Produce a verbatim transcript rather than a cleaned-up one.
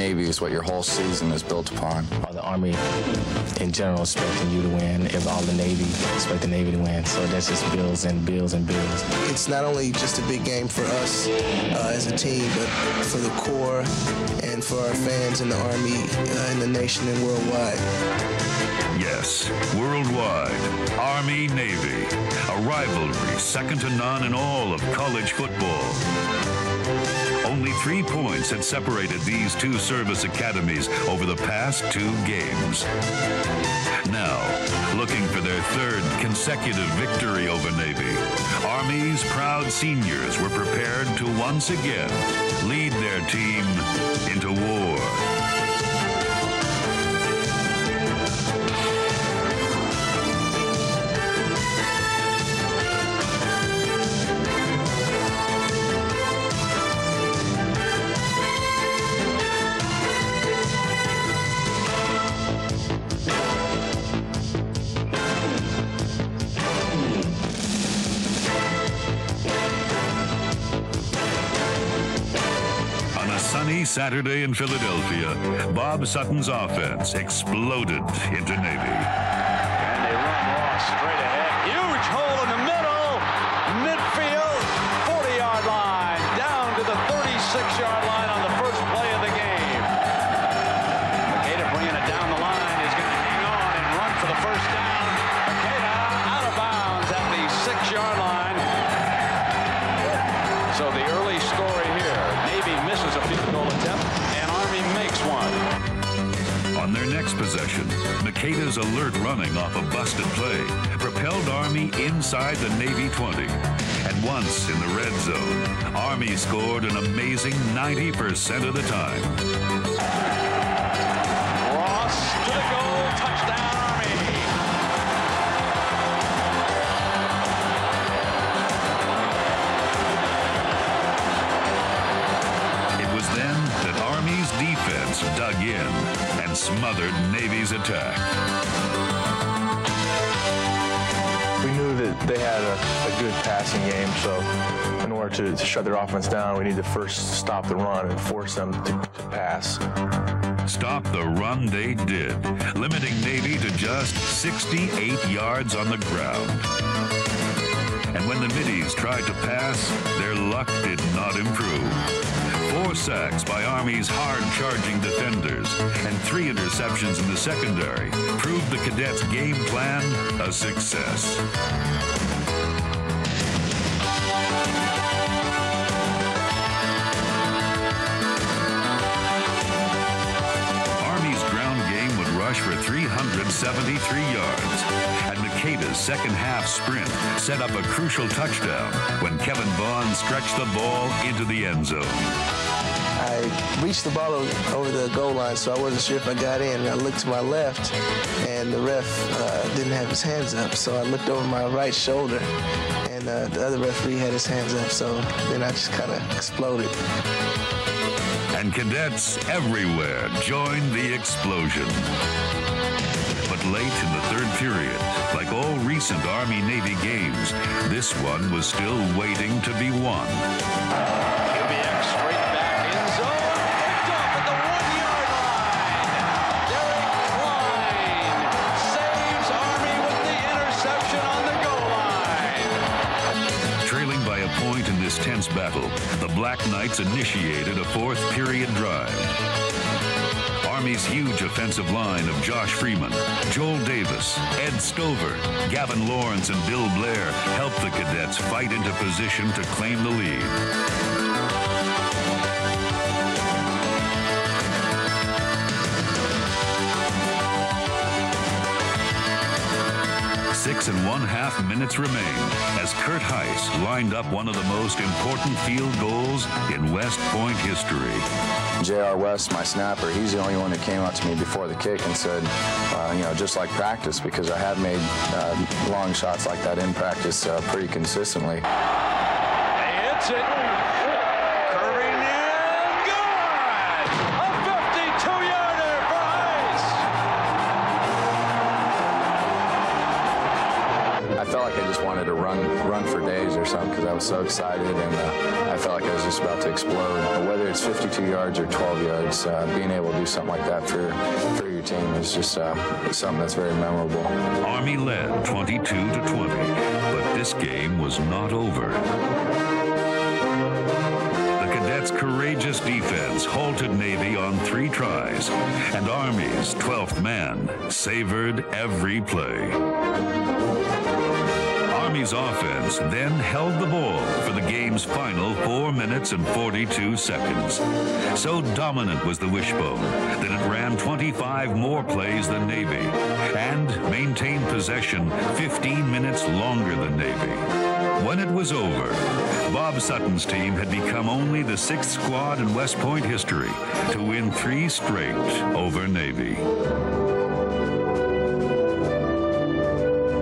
Navy is what your whole season is built upon. All the Army in general expecting you to win, if all the Navy expect the Navy to win. So that's just builds and builds and builds. It's not only just a big game for us uh, as a team, but for the Corps and for our fans in the Army, uh, in the nation and worldwide. Yes, worldwide, Army-Navy, a rivalry second to none in all of college football. Only three points had separated these two service academies over the past two games. Now, looking for their third consecutive victory over Navy, Army's proud seniors were prepared to once again lead their team into war. Sunny Saturday in Philadelphia, Bob Sutton's offense exploded into Navy. And they run Ross straight ahead. Huge hole in the middle. Midfield, forty-yard line, down to the thirty-six-yard line on the first play of the game. Makeda bringing it down the line is going to hang on and run for the first down. Makeda out of bounds at the six-yard line. So the early story here, Navy misses a field goal attempt, and Army makes one. On their next possession, Makeda's alert running off a busted play propelled Army inside the Navy twenty. And once in the red zone, Army scored an amazing ninety percent of the time. Ross to the goal, touchdown Army. Then that Army's defense dug in and smothered Navy's attack. We knew that they had a, a good passing game, so in order to, to shut their offense down, we need to first stop the run and force them to, to pass. Stop the run they did, limiting Navy to just sixty-eight yards on the ground. And when the middies tried to pass, their luck did not improve. Four sacks by Army's hard-charging defenders and three interceptions in the secondary proved the cadets' game plan a success. Army's ground game would rush for three hundred seventy-three yards, and Makeda's second-half sprint set up a crucial touchdown when Kevin Vaughn stretched the ball into the end zone. I reached the ball over the goal line, so I wasn't sure if I got in. And I looked to my left, and the ref uh, didn't have his hands up. So I looked over my right shoulder, and uh, the other referee had his hands up. So then I just kind of exploded. And cadets everywhere joined the explosion. But late in the third period, like all recent Army-Navy games, this one was still waiting to be won. Point in this tense battle, the Black Knights initiated a fourth period drive. Army's huge offensive line of Josh Freeman, Joel Davis, Ed Stover, Gavin Lawrence, and Bill Blair helped the cadets fight into position to claim the lead. Six and one half minutes remain as Kurt Heiss lined up one of the most important field goals in West Point history. J R West, my snapper, he's the only one that came up to me before the kick and said, uh, you know, just like practice, because I have made uh, long shots like that in practice uh, pretty consistently. Hits it. Curving in. Good. A fifty-two-yarder for Heiss. I felt like I just wanted to run run for days or something because I was so excited, and uh, I felt like I was just about to explode. But whether it's fifty-two yards or twelve yards, uh, being able to do something like that for, for your team is just uh, something that's very memorable. Army led twenty-two to twenty, but this game was not over. The Cadets' courageous defense halted Navy on three tries, and Army's twelfth man savored every play. Army's offense then held the ball for the game's final four minutes and forty-two seconds. So dominant was the Wishbone that it ran twenty-five more plays than Navy and maintained possession fifteen minutes longer than Navy. When it was over, Bob Sutton's team had become only the sixth squad in West Point history to win three straight over Navy.